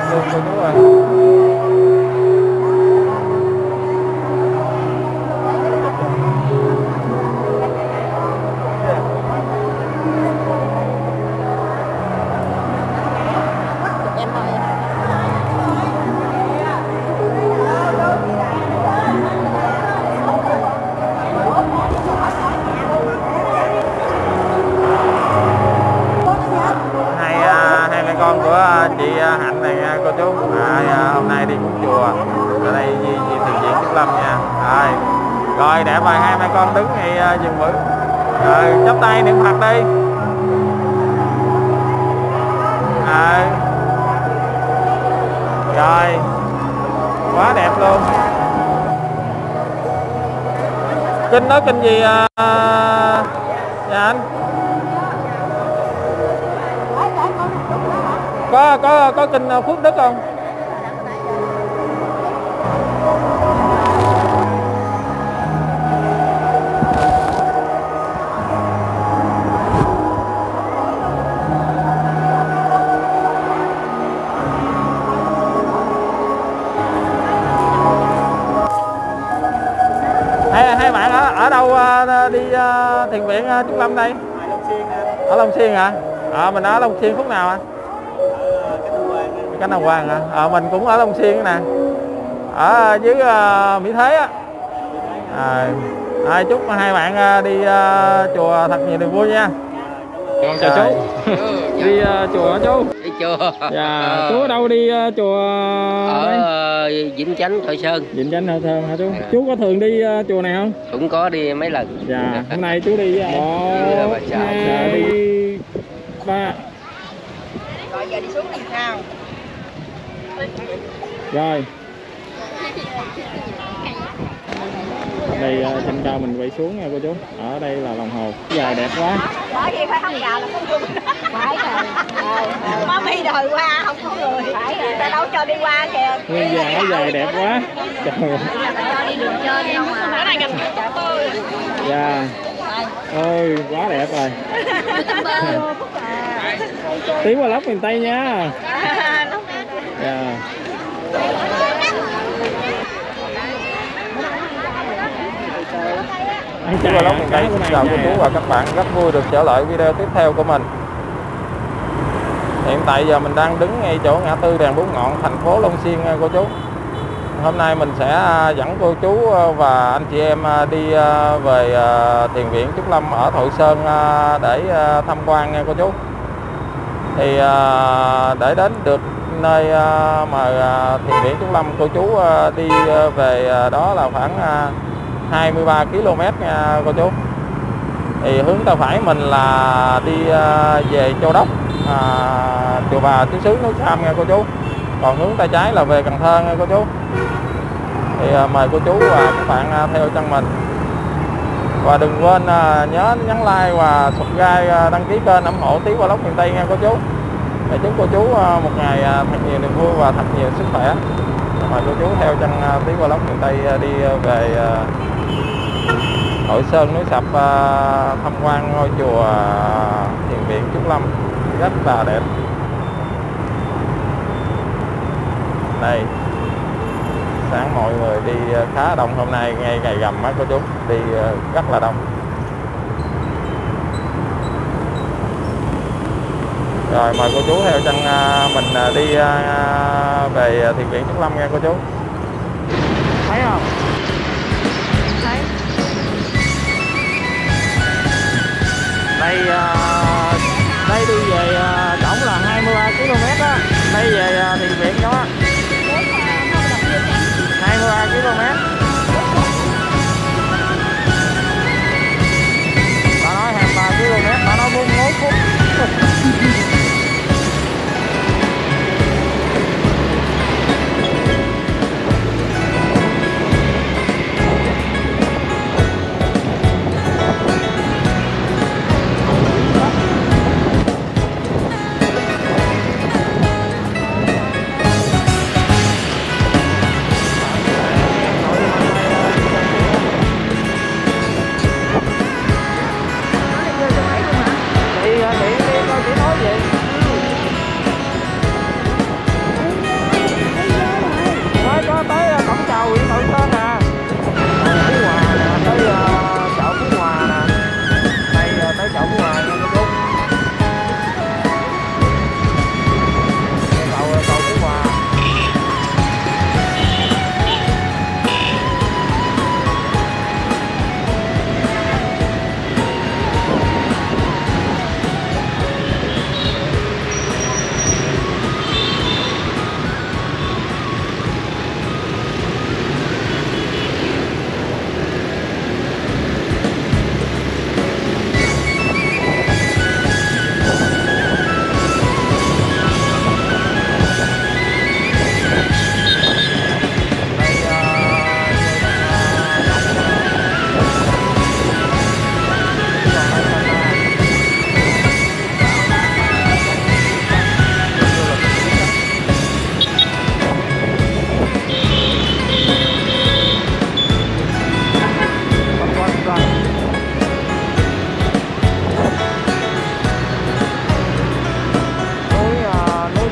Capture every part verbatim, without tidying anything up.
luôn cô chú ơi. Con của chị Hạnh này nha cô chú. À, hôm nay đi cúng chùa ở đây gì thiền viện Trúc Lâm nha. Rồi, rồi đẹp rồi, hai mẹ con đứng thì dừng vững. Rồi chắp tay niệm Phật đi. À, rồi quá đẹp luôn. Kinh đó kinh gì à, dạ anh? Có có có kinh Phước Đức không? Hai hai bạn ở ở đâu đi thiền viện Trúc Lâm đây? Ở Long Xuyên hả? À, mình ở Long Xuyên khúc nào ạ? Cánh Đồng Quang hả? À, mình cũng ở Long Xuyên nè, ở dưới uh, Mỹ Thế á. À, à, chúc hai bạn uh, đi uh, chùa thật nhiều niềm vui nha. Con chào chú. Đi uh, chùa hả chú? Đi chùa. Dạ, chú ở đâu đi uh, chùa? Ở uh, Vĩnh Chánh Thoại Sơn. Vĩnh Chánh Thoại Sơn hả chú? À. Chú có thường đi uh, chùa này không? Cũng có đi mấy lần. Dạ, hôm nay chú đi uh, một, hai, đi ba. Rồi giờ đi xuống làm sao? Rồi đây trên cao mình quay xuống nha cô chú. Ở đây là lòng hồ dài đẹp quá. Bởi vì phải không gào là không chung. Phải rồi. Má mi đòi qua không có người. Phải rồi. Ta đâu cho đi qua kìa. Nguyên dài nó dài đẹp quá. Trời ơi. Cho đi đường chơi đi không à. Ở đây gặp tôi. Dạ. Ôi quá đẹp rồi. Tiến qua lóc miền Tây nha. Dạ. Chào Vlog miền Tây, chào cô chú và các bạn, rất vui được trở lại video tiếp theo của mình. Hiện tại giờ mình đang đứng ngay chỗ ngã tư đèn bốn ngọn thành phố Long Xuyên cô chú. Hôm nay mình sẽ dẫn cô chú và anh chị em đi về thiền viện Trúc Lâm ở Thoại Sơn để tham quan nha cô chú. Thì để đến được nơi mà thiền viện Trúc Lâm, cô chú đi về đó là khoảng hai mươi ba ki lô mét nha cô chú. Thì hướng tay phải mình là đi về Châu Đốc, à, Chùa Bà Tứ Xứ Núi Sam nha cô chú. Còn hướng tay trái là về Cần Thơ nha cô chú. Thì mời cô chú và các bạn theo chân mình. Và đừng quên nhớ nhấn like và subscribe, đăng ký kênh ủng hộ Tí Vlog miền Tây nha cô chú. Để chúc cô chú một ngày thật nhiều niềm vui và thật nhiều sức khỏe. Mời cô chú theo chân Tí Vlog miền Tây đi về Thoại Sơn Núi Sập, tham quan ngôi chùa thiền viện Trúc Lâm rất là đẹp. Đây, sáng mọi người đi khá đông, hôm nay ngay ngày rằm á cô chú, đi rất là đông. Rồi mời cô chú theo chân mình đi về thiền viện Trúc Lâm nha cô chú. Thấy không? Thấy. Đây đây đi về tổng là hai mươi ba ki lô mét á. Đây về thiền viện đó hai mươi ba ki lô mét. Bà nói hai mươi ba ki lô mét, bà nói bốn mươi mốt phút.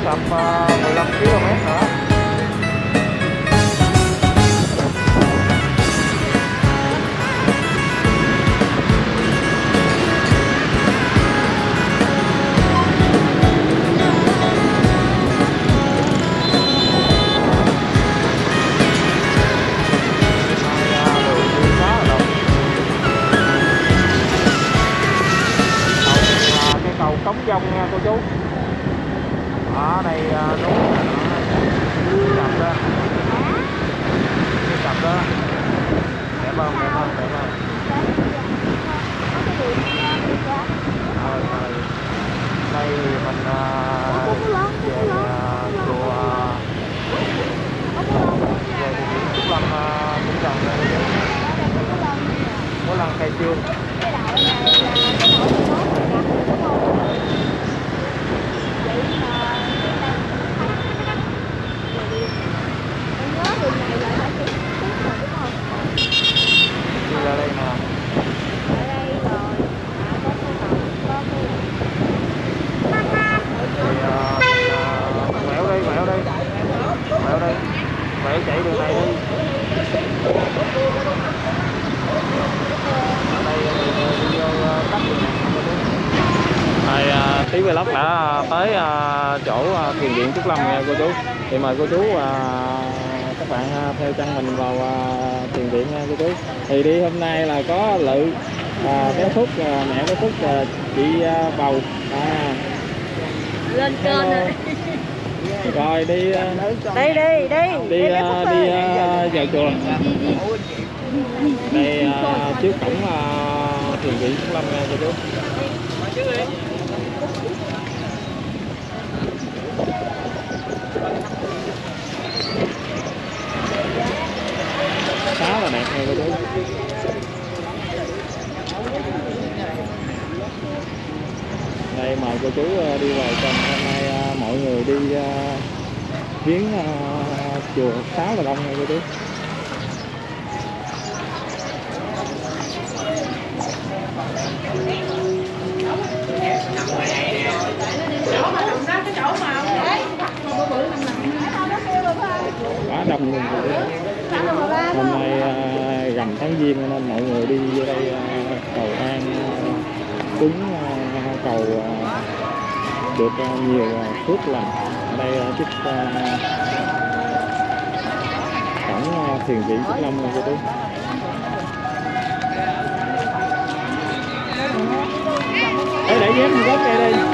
tầm mười lăm ki lô mét nữa. Cống Dông nha cô chú. Ở đây núi cặp đó, cái cặp đó đẹp không, đẹp không, đẹp không. Rồi, rồi. Đây mình về chùa về Trúc Lâm Vĩnh Trần có lần khai trương. Đi ra đây nè. Thì quẹo đây, quẹo đây, quẹo đây, quẹo chạy đường này đi. Ở đây thì đi vô tắt đường này. Này tí vlog đã tới chỗ thiền viện Trúc Lâm nha cô chú. Thì mời cô chú các bạn theo chân mình vào thiền viện nha cô chú. Thì đi hôm nay là có Lự, bé Phúc, mẹ bé Phúc, chị Bầu. À. Lên kênh rồi. Rồi đi đi đi đi đi đi, đi vào chùa. Đây trước cổng thiền viện Trúc Lâm nha cô chú. Khá là đẹp nha cô chú. Đây mời cô chú đi vào trong. Hôm nay mọi người đi viếng chùa khá là đông nha cô chú. Quá đông luôn. Hôm nay uh, rằm tháng Giêng nên mọi người đi vô đây uh, cầu an uh, cúng uh, cầu uh, được uh, nhiều uh, phước lành. Ở đây uh, trước uh, cổng uh, thiền viện Trúc Lâm nha cô chú. Để để dép một góc đây đi.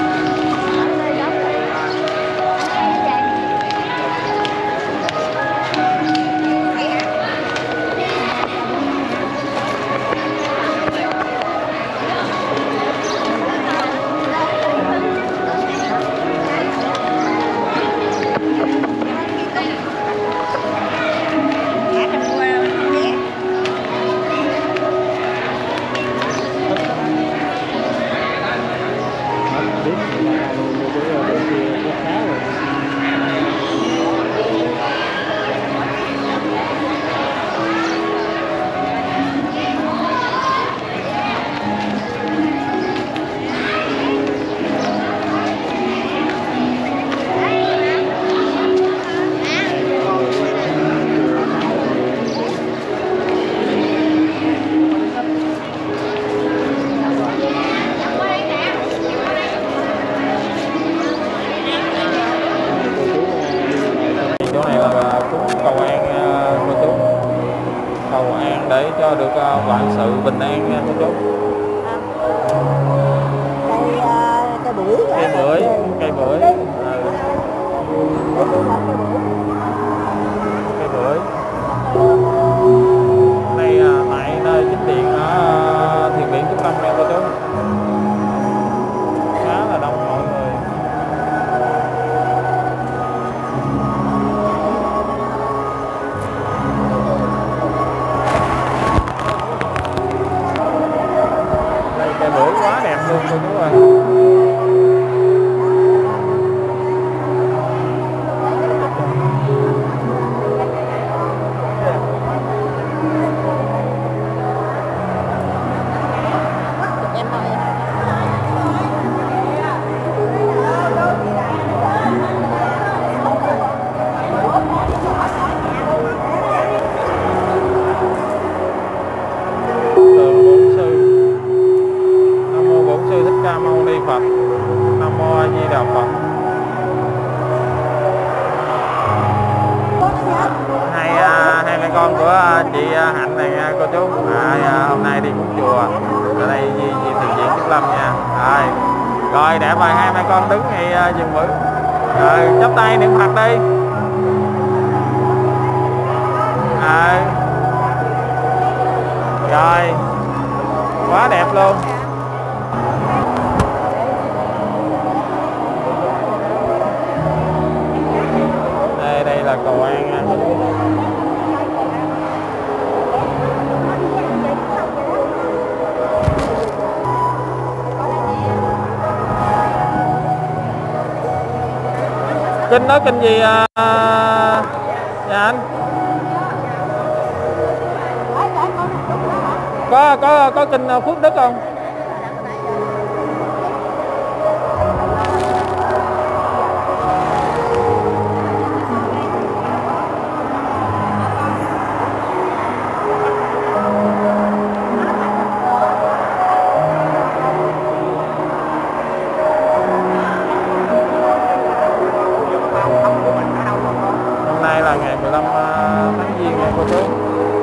Để cho được uh, vạn sự bình an nha cô chú. Cây bưởi, cây bưởi, cây bưởi, cây bưởi. Đây uh, tại nơi chính điện ở uh, thiền viện Trúc Lâm nha cô chú. Khá là đông mọi người. Cây bưởi quá đẹp luôn cô chú ơi. chị Hạnh này nha cô chú. À, hôm nay đi cúng chùa ở đây Di, Di Thiền Viện Trúc Lâm nha. Rồi, rồi đẹp rồi, hai mẹ con đứng ngay dừng bữa. Rồi chắp tay niệm Phật đi. À, rồi quá đẹp luôn. Đây đây là cầu An nha. Kinh nói kinh gì à, dạ anh? Có có có kinh Phước Đức không? Hôm nay là ngày mười lăm tháng Giêng nha cô chú.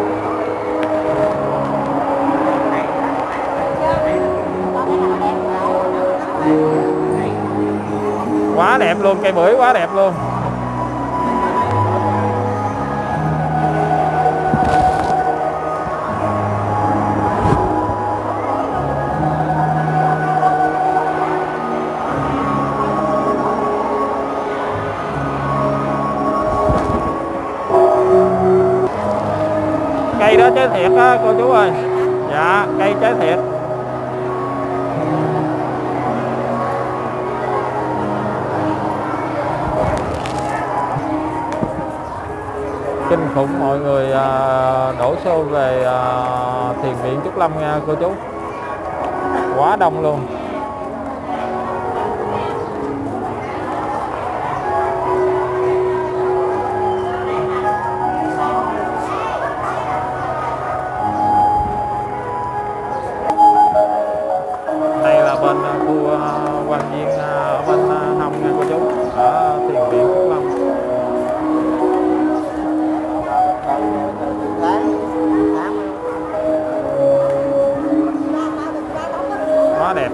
Quá đẹp luôn, cây bưởi quá đẹp luôn. Cây đó trái thiệt á cô chú ơi. Dạ, cây trái thiệt. Kinh khủng, mọi người đổ xô về Thiền Viện Trúc Lâm nha cô chú. Quá đông luôn. Đây là bên khu Quan Viên ở bên hông nha cô chú, ở Thiền Viện Trúc Lâm. Quá đẹp.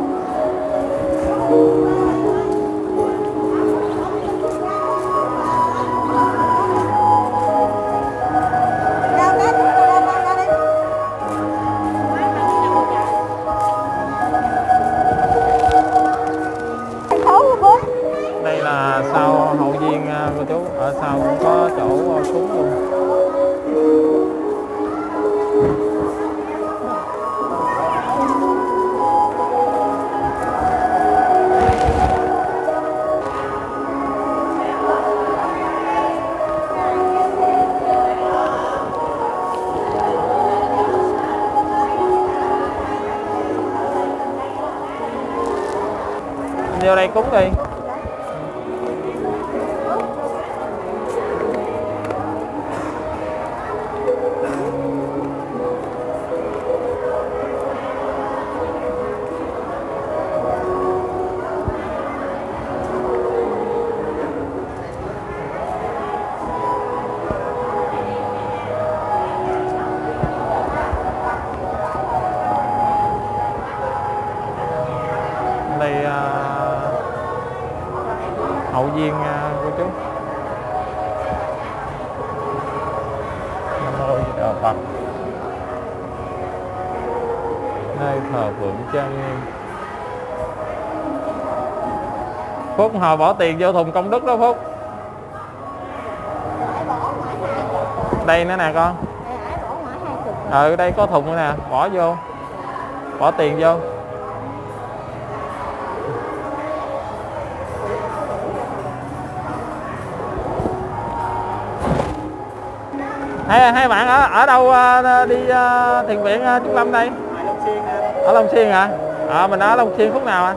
Đây là sau hậu viên cô chú, ở sau cũng có chỗ cúng luôn. Vô đây cúng đi. Đây uh, hậu viên uh, cô chú. Nam mô Di Đà Phật. Nơi thờ phượng trang nghiêm. Phúc hồi bỏ tiền vô thùng công đức đó Phúc. Đây nữa nè con. Ừ, đây có thùng nữa nè, bỏ vô. Bỏ tiền vô. Hai, hai bạn ở ở đâu uh, đi uh, Thiền Viện uh, Trúc Lâm đây? Ở Long Xuyên hả? À, mình ở Long Xuyên khúc nào à?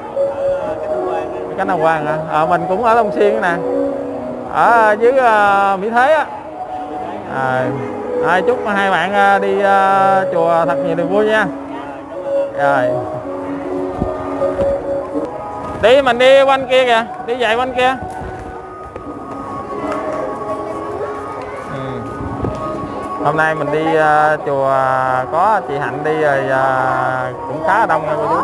Cánh Đồng Hoàng hả? À, mình cũng ở Long Xuyên nè. Ở dưới uh, Mỹ Thế á. À, à, chúc hai bạn uh, đi uh, chùa thật nhiều niềm vui nha. Rồi. Đi mình đi quanh kia kìa, đi dạy quanh kia. Hôm nay mình đi uh, chùa có chị Hạnh đi rồi uh, cũng khá đông nha cô chú.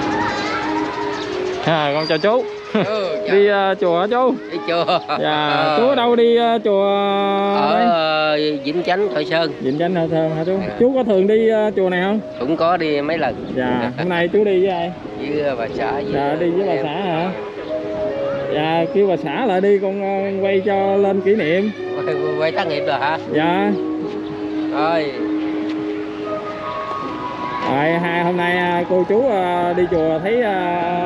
À, con chào chú. Ừ, đi uh, chùa hả chú? Đi chùa. Dạ, ờ. chú ở đâu đi uh, chùa? Ở uh, Vĩnh Chánh, Thoại Sơn. Vĩnh Chánh Thoại Sơn hả chú? Dạ. Chú có thường đi uh, chùa này không? Cũng có đi mấy lần. Dạ, hôm nay chú đi với ai? Với bà xã. Với dạ, đi với bà xã hả? Dạ, kêu bà xã lại đi con uh, quay cho lên kỷ niệm. Quay, quay tác nghiệp rồi hả? Dạ. Rồi. Rồi, hai hôm nay cô chú uh, đi chùa thấy uh,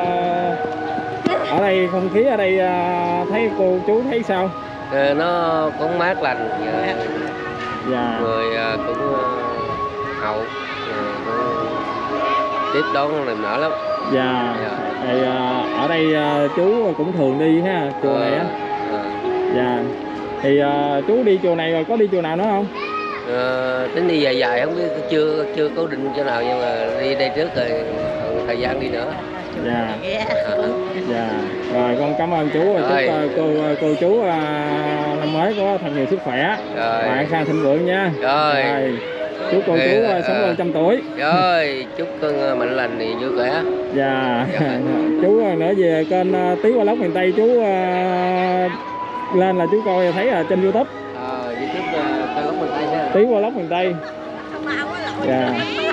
ở đây không khí ở đây uh, thấy cô chú thấy sao? Ờ, nó cũng mát lành. Dạ. Dạ. Người uh, cũng uh, hậu, uh, cũng tiếp đón niềm nở lắm. Dạ. Dạ. Thì uh, ở đây uh, chú cũng thường đi ha, chùa ờ, này á. ờ. Dạ. Thì uh, chú đi chùa này rồi có đi chùa nào nữa không? Ờ, tính đi dài dài không biết, chưa chưa cố định chỗ nào, nhưng mà đi đây trước rồi còn thời gian đi nữa. Dạ. À. Dạ. Rồi con cảm ơn chú và chúc uh, cô cô chú uh, năm mới có thật nhiều sức khỏe và an khang thịnh vượng nha. Rồi. Rồi. Chúc cô Thì, chú uh, sống lâu trăm tuổi. Rồi, chúc con mạnh lành thì vui khỏe. Dạ. Dạ. Chú nữa về kênh uh, Tí Vlog miền Tây chú uh, lên là chú coi thấy ở trên YouTube. Ờ, YouTube uh, Vlog miền Tây nha. Tí Vlog miền Tây. Dạ.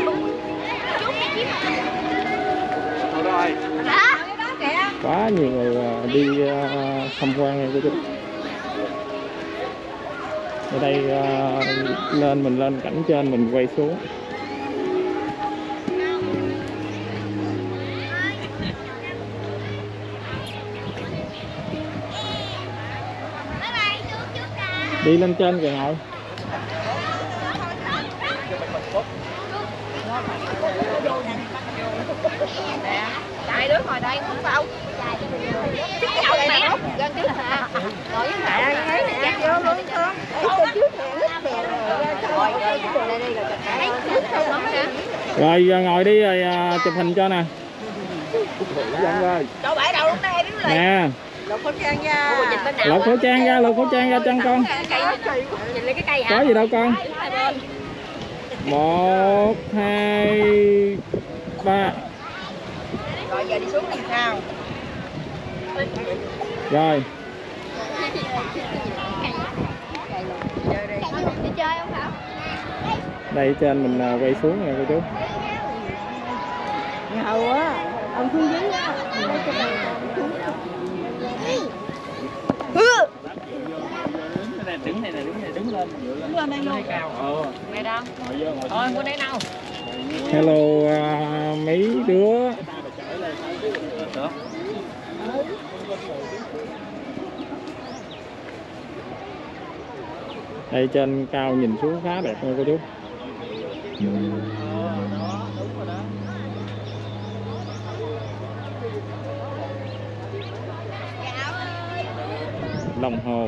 Quá nhiều người uh, đi uh, tham quan này cô chú. Ở đây uh, lên mình lên cảnh trên mình quay xuống. Đi lên trên kìa ngồi. Hai đứa ngồi đây không đâu. Ngồi đây nè, gần trước nè. Ngồi với mẹ thấy nè. Chắc vô luôn không? Ấy trước nè, lít nè rồi. Rồi đây đi rồi chụp hình. Rồi ngồi đi rồi uh, chụp hình cho nè. Dạ rồi. Cho bãi đầu lúc này đứng lại. Nè. Lột khẩu trang nha. Lột khẩu trang ra, lột khẩu trang ra chân con. Nhìn lấy cái cây hả? Có gì đâu con. Một, hai, ba. Rồi giờ đi xuống làm sao? Rồi. Đi chơi không hả? Đây trên mình quay xuống nè cô chú. Ngầu á, ông xuống dưới á. Đứng này nè, đứng này, đứng lên. Đứng lên đây luôn. Cao. Ờ. Mày đâu? Thôi, qua đây nào. Hello uh, mấy đứa. Đây trên cao nhìn xuống khá đẹp nha cô chú. Lòng hồ.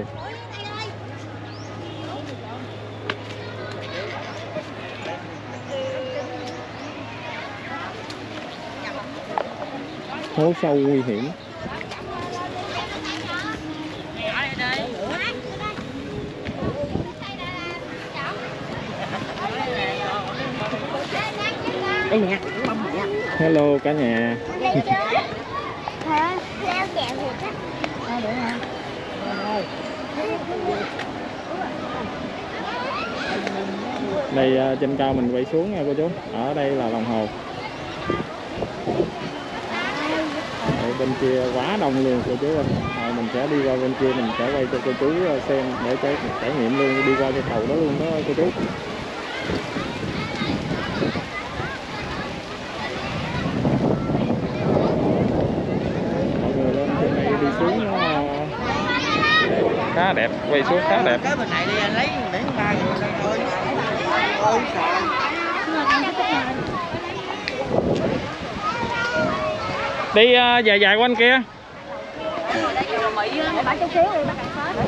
Hố sâu nguy hiểm. Đây nè, hello cả nhà. hả? Leo kẹo thiệt á. Được hả? Đây uh, trên cao mình quay xuống nha cô chú. Ở đây là lòng hồ. Ở bên kia quá đông luôn cô chú ơi. Rồi mình sẽ đi qua bên kia, mình sẽ quay cho cô chú xem để trải, trải nghiệm luôn, đi qua cái cầu đó luôn đó cô chú. Mọi người lên trên này đi xuống nó khá đẹp, quay xuống khá đẹp. Cái bên này đi anh lấy để ba người thôi. Ôi trời. Đi uh, dài dài quanh kia. Bác chút xíu đi, bác ăn hết.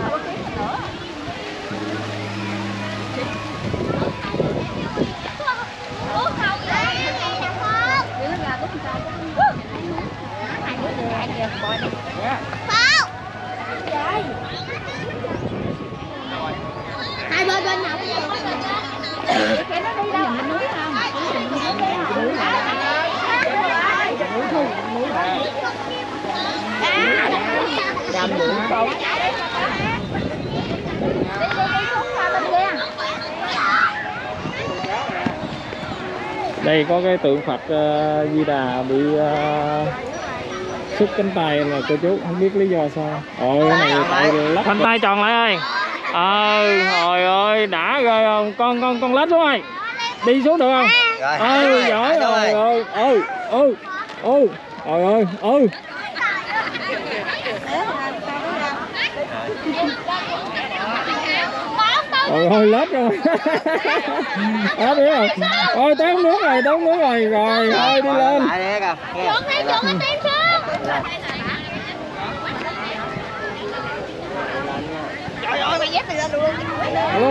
Hai bên bên nào Đây có cái tượng Phật uh, Di Đà bị uh, xúc cánh tay là cô chú, không biết lý do sao. Ôi cái này tại lắp cánh tay tròn lại ơi. Ờ trời ơi đã rồi không? Con con con lết xuống ơi. Đi xuống được không? Ừ giỏi rồi. Ừ ừ ừ ừ. Trời ơi ừ. Trời ơi lết rồi. Đó biết rồi. Ôi tới nước rồi, tới nước rồi. Rồi thôi đi lên. Trời ơi mày dép này ra luôn. Alo.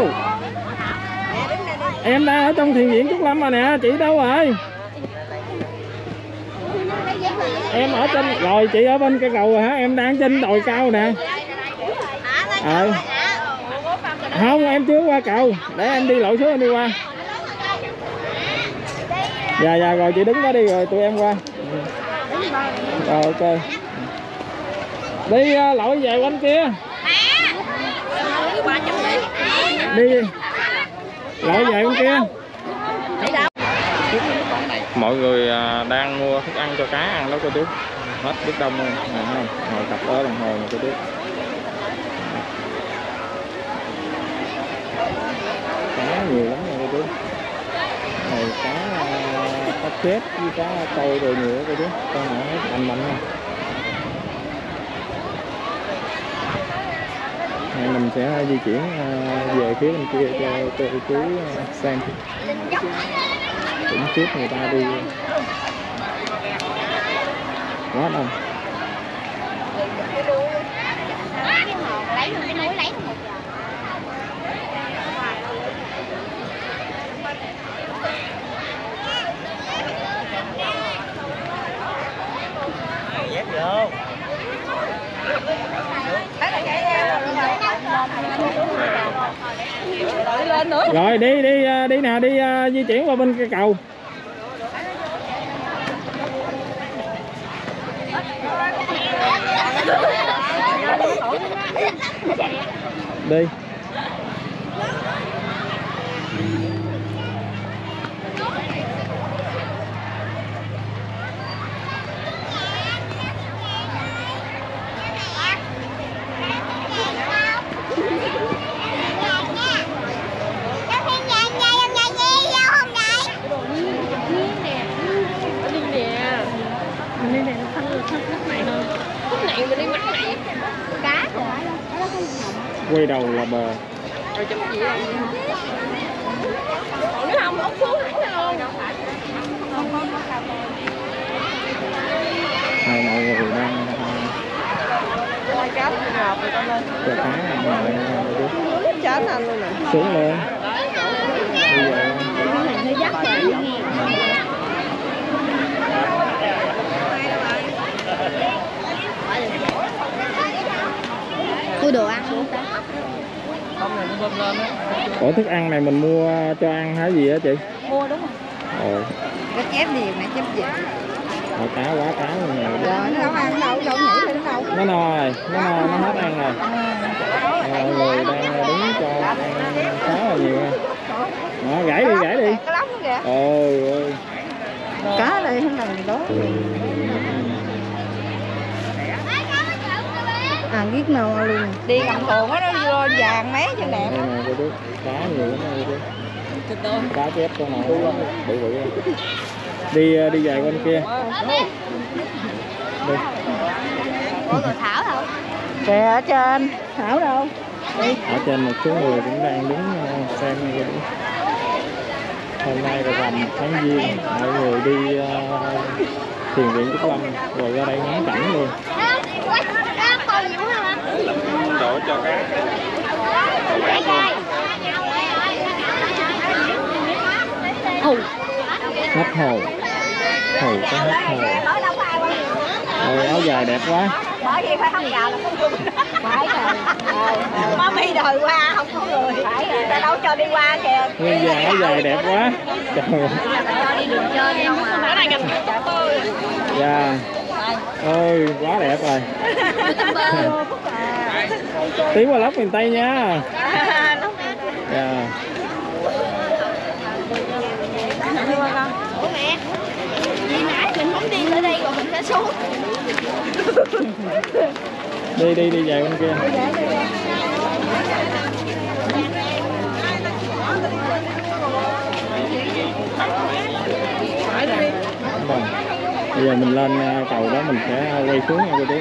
Em đang ở trong thiền viện Trúc Lâm rồi nè, chị đâu rồi? Em ở trên rồi, chị ở bên cây cầu rồi hả? Em đang trên đồi cao nè. Ờ. Không, em chưa qua cầu. Để em đi lội xuống em đi qua. Dạ dạ rồi chị đứng đó đi rồi tụi em qua. Rồi ok. Đi uh, lội về quanh kia. Đi lội về bên kia. Mọi người đang mua thức ăn cho cá ăn đó cô chú. Hết biết đông luôn. Ngồi tập ở đồng hồ nè cô chú. Cá nhiều lắm nha cô chú. Này cá cá chết với cá trâu rồi nhiều đó cô chú. Con này hết mạnh mạnh nè. Này mình sẽ di chuyển về phía bên kia cho cô chú xem. Cũng tiếp người ta đi quá đông. Rồi đi đi đi nào đi uh, di chuyển qua bên cây cầu. Đi. Quay đầu là bờ. Rồi chụp gì không? Còn nếu không, ốc xuống hẳn luôn. Hai mọi người đang Hai cá ngọt rồi con lên. cho cá ăn rồi. Chán anh luôn nè. Xuống lên. Bây giờ Nó dắt rồi. Mua đồ ăn luôn ta. Ủa thức ăn này mình mua cho ăn hả gì á chị? Mua đúng không? Ồ. Cái chép gì mẹ chép gì? Ồ, cá quá cá luôn nè. Rồi nó đâu ăn đâu, đâu nhảy lên đâu. Nó no rồi, nó no, nó hết ăn rồi. Mọi người đang đứng cho ăn khá là nhiều nha. Đó, gãy đi, gãy đi. Cái lóc nó kìa. Ôi ơi. Cá đây không làm gì đó. À giết nào luôn. Đi cầm thùng á nó vô vàng mấy cho đẹp. Đây nè cô chú, cá nhiều lắm đây chú. Cá chép con nào bự bự. Đi đi về bên kia. Đi. Ủa rồi Thảo đâu? Kìa ở trên. Thảo đâu? Đi. Ở trên một số người cũng đang đứng xem như vậy. Hôm nay là rằm tháng Giêng, mọi người đi uh, thiền viện Trúc Lâm rồi ra đây ngắm cảnh luôn. Đổ cho cá. Hết hồ. Hồ có hết hồ. Ôi áo dài đẹp quá. Bởi vì phải không gào là không được. Phải rồi. Má mi đòi qua không có người. Phải rồi. Ta đâu cho đi qua kìa. Nguyên vàng áo dài đẹp quá. Trời ơi. Cho đi đường chơi đi không à. Ở đây gặp tôi. Dạ. Ôi quá đẹp rồi. Tiến qua lóc miền Tây nha. Dạ. Ủa mẹ, vì nãy mình không đi tới đây rồi mình sẽ xuống. Đi đi đi về bên kia. Vâng. Bây giờ mình lên cầu đó mình sẽ quay xuống nha cô chú.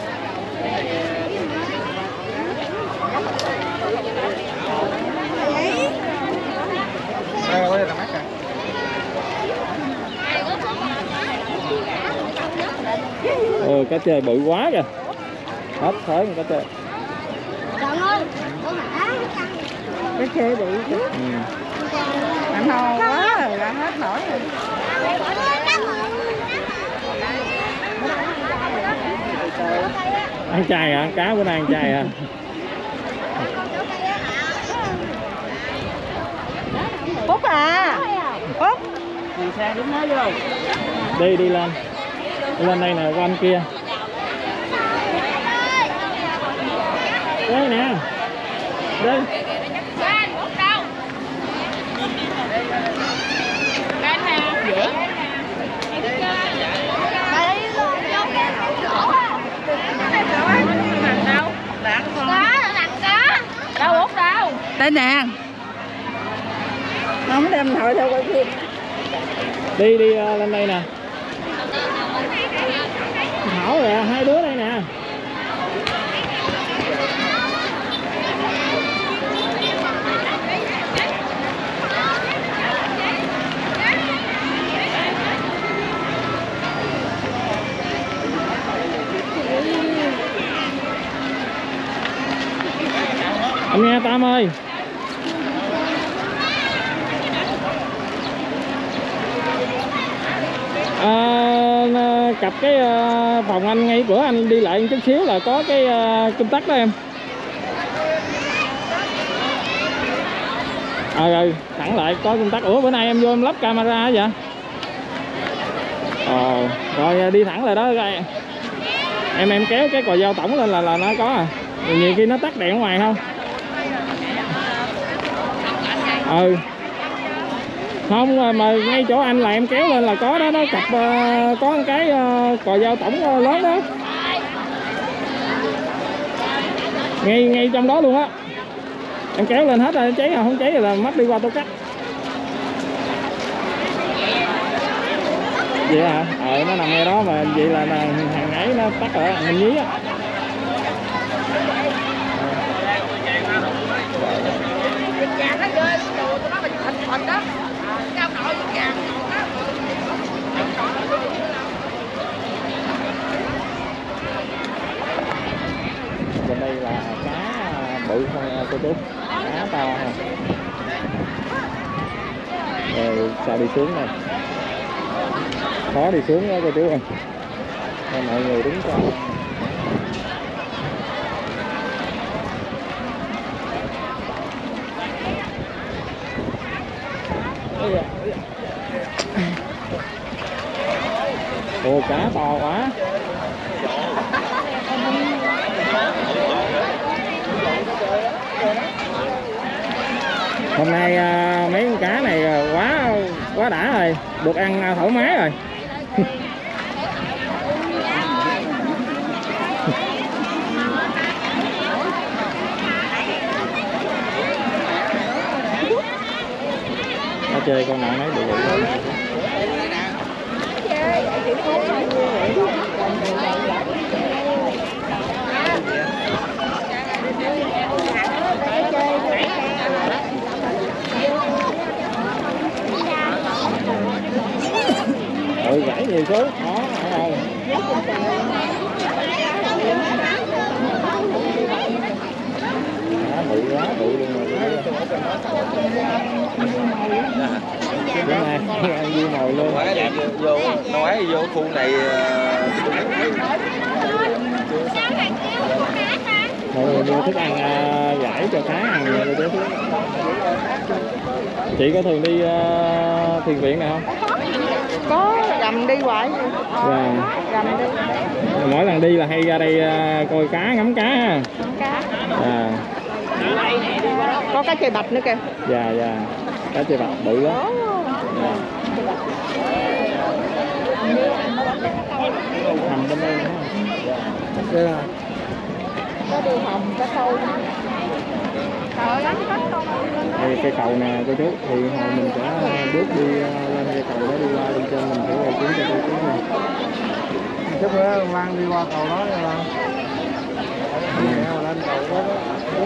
Ừ, cá chơi bự quá kìa. Hết thới cá chơi. Trời ơi, Cái xe bị chứ. Ừ. Anh ho quá rồi, ra hết nổi rồi. Ăn chay hả? Cá bữa nay ăn chay hả? Phúc à. Phúc. Đi xe đúng nó vô. Đi đi lên. Đi lên đây nè, qua anh kia. Đây nè. Đây. Đây nè. Không đem thôi theo coi phim. Đi đi uh, lên đây nè. Thảo rồi hai đứa đây nè. Anh nghe Tam ơi. À, cặp cái phòng anh ngay cửa anh đi lại một chút xíu là có cái kim tắc đó em. Ờ à, rồi thẳng lại có kim tắc. Ủa bữa nay em vô em lắp camera hả vậy? Ờ rồi đi thẳng lại đó rồi. Em em kéo cái còi dao tổng lên là là nó có à. Nhiều khi nó tắt đèn ở ngoài không? Ừ. Không mà ngay chỗ anh là em kéo lên là có đó, nó cặp uh, có một cái uh, còi dao tổng uh, lớn đó. Ngay ngay trong đó luôn á. Em kéo lên hết rồi, cháy rồi, không cháy rồi là mất đi qua tô cắt. Vậy hả? Ờ nó nằm ngay đó mà vậy là, là hàng ấy nó tắt rồi, mình nhí á. Bên đây là cá bự không cô chú, cá to ha. Rồi sao đi xuống này, khó đi xuống đó cô chú ơi. Mọi người đứng cho. Ồ cá to quá. Hôm nay à, mấy con cá này quá quá đã rồi, được ăn thoải mái rồi. Nó chơi con nào nấy bự bự thôi. Ừ gãy nhiều số đó không. Đó, bự quá bự luôn rồi. Đúng nè, ăn dưa mồi luôn. Vô nói vô khu này mọi người mua thức ăn uh, giải cho cá ăn nhiều chứ. Chị có thường đi uh, thiền viện này không? Có gầm đi hoài. Dạ. Gầm đi. Mỗi lần đi là hay ra đây uh, coi cá, ngắm cá ha. Cá. À. Có cá chê bạch nữa kìa. Dạ dạ. Cá chê bạch bự lắm. Dạ. Hầm bên đây nữa. Dạ. Dạ. Có đường hầm, cá sâu. Đây cây cầu nè cô chú, thì hồi mình sẽ bước đi lên cây cầu đó, đi qua bên trên mình sẽ quay xuống cho cô chú nha. Chút nữa mang đi qua cầu đó nha bạn. Ừ. Lên cầu đó đó.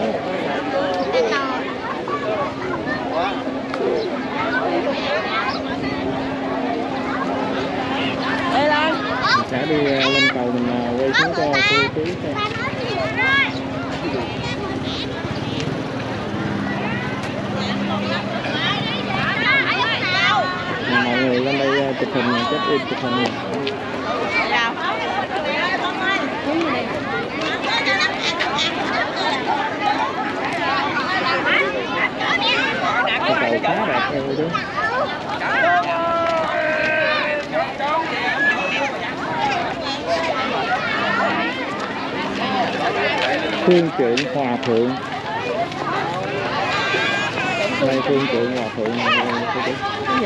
Đây Lan. Sẽ đi lên cầu mình quay xuống cho cô chú xem. Mọi người lên đây chụp hình, check in chụp hình. Cái cầu khá đẹp rồi đó. Phương trượng hòa thượng. Đây phương trượng hòa thượng này cô chú.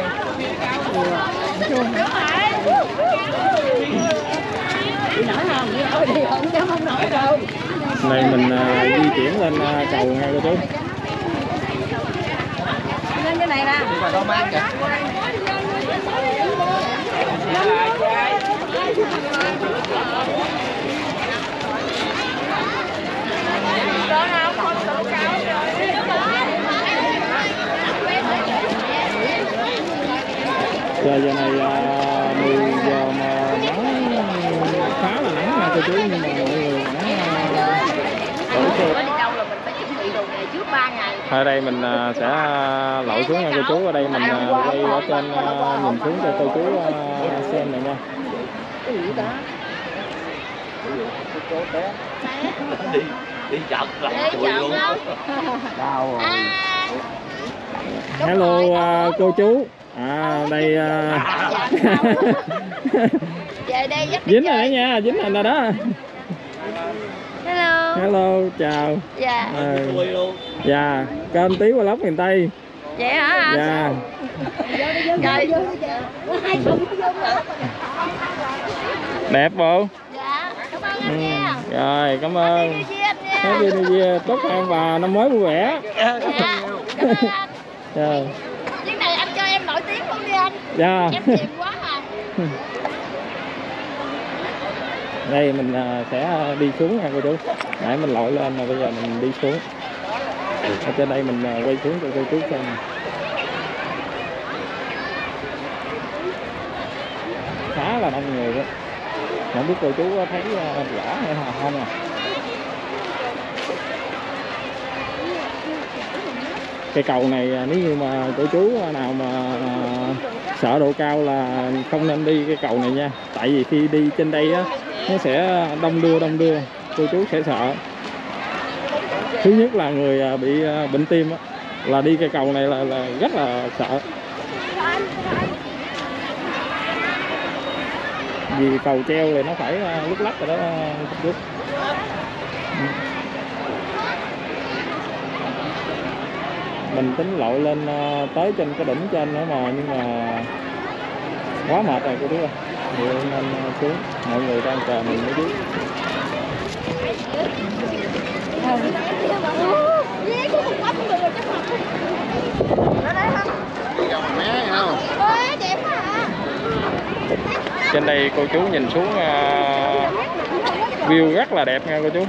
Này mình uh, di chuyển lên uh, cầu ngay cô chú. Lên cái này nè. Giờ giờ này uh, mười giờ mà nắng khá là nắng nha cô chú, nhưng mà mọi người nắng uh, ở đây mình uh, sẽ uh, lội xuống nha cô chú. Ở đây mình uh, quay ở trên uh, nhìn xuống cho cô chú uh, xem này nha. đi đi chật lắm chùi luôn. Đau rồi. Hello uh, cô chú. À đây uh... Về đây dắt dính rồi đó nha, dính rồi đó. Hello. Hello, chào. Dạ. À, dạ, kênh Tí Vlog miền Tây. Vậy hả anh? Dạ. Trời. Đẹp bộ. Dạ, cảm ơn Ừ. anh nha. Rồi, cảm ơn. Happy New Year, chúc em và năm mới vui vẻ. Dạ, cảm ơn anh. Dạ. Chuyến này anh cho em nổi tiếng luôn đi anh. Dạ. Em chìm quá à. Đây mình sẽ đi xuống nha cô chú. Nãy mình lội lên mà bây giờ mình đi xuống. Ở trên đây mình quay xuống cho cô chú xem. Khá là đông người đó. Không biết cô chú thấy rõ hay là không à. Cây cầu này nếu như mà cô chú nào mà sợ độ cao là không nên đi cái cầu này nha. Tại vì khi đi trên đây á, nó sẽ đông đưa đông đưa, cô chú sẽ sợ. Thứ nhất là người bị bệnh tim á, là đi cây cầu này là, là rất là sợ. Vì cầu treo thì nó phải lúc lắc rồi đó chú. Mình tính lội lên tới trên cái đỉnh trên nữa mà, nhưng mà quá mệt rồi cô chú ơi, nên xuống. Mọi người đang chờ mình mới biết. Trên đây cô chú nhìn xuống uh, view rất là đẹp nha cô chú.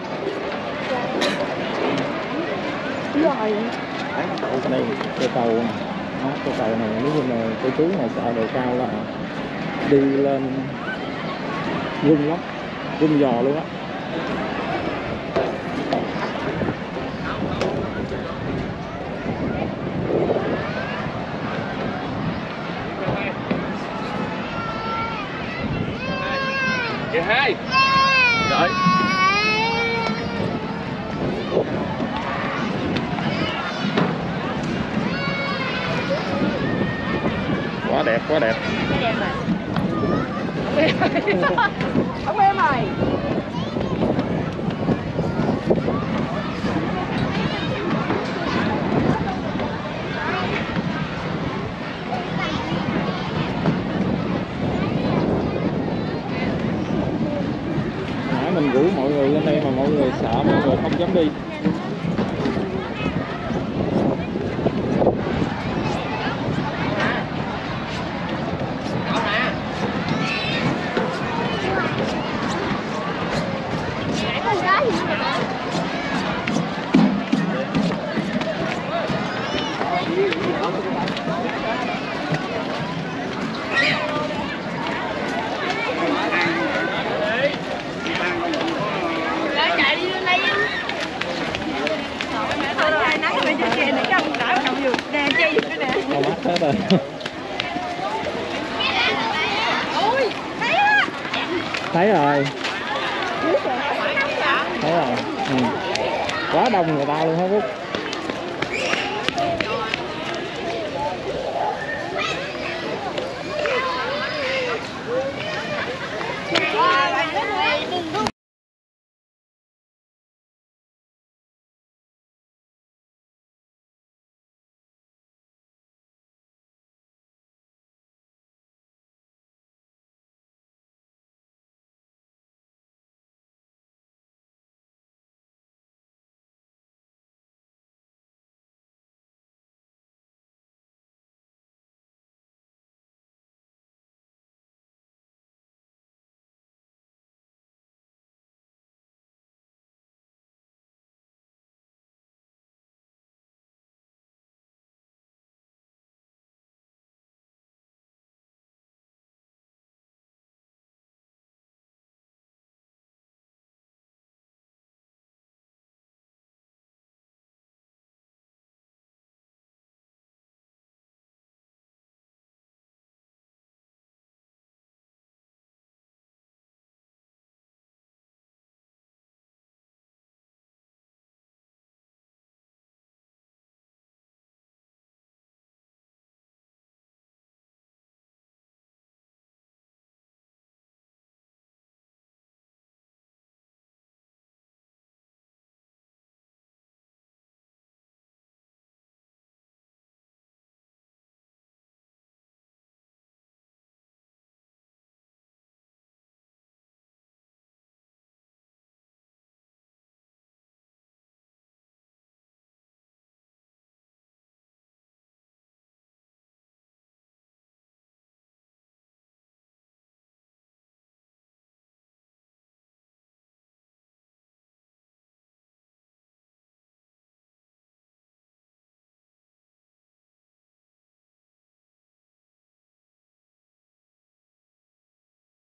Đây cây cầu này. Đó, cây cầu này nếu như mà cô chú mà sợ độ cao là đi lên rung lắm, rung giò luôn á. Chị hai rồi. Quá đẹp, quá đẹp. Ông em ơi. rồi. Thấy rồi. Thấy rồi. Ừ. Quá đông người ta luôn hả Phúc?